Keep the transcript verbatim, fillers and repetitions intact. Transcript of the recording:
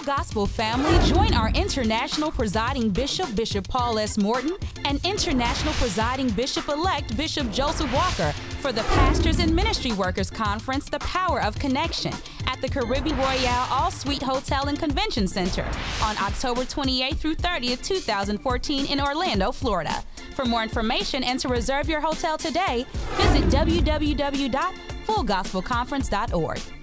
Gospel family, join our International Presiding Bishop, Bishop Paul S. Morton, and International Presiding Bishop-elect, Bishop Joseph Walker, for the Pastors and Ministry Workers Conference, The Power of Connection, at the Caribbean Royale All-Suite Hotel and Convention Center on October twenty-eighth through thirtieth, two thousand fourteen in Orlando, Florida. For more information and to reserve your hotel today, visit w w w dot full gospel conference dot org.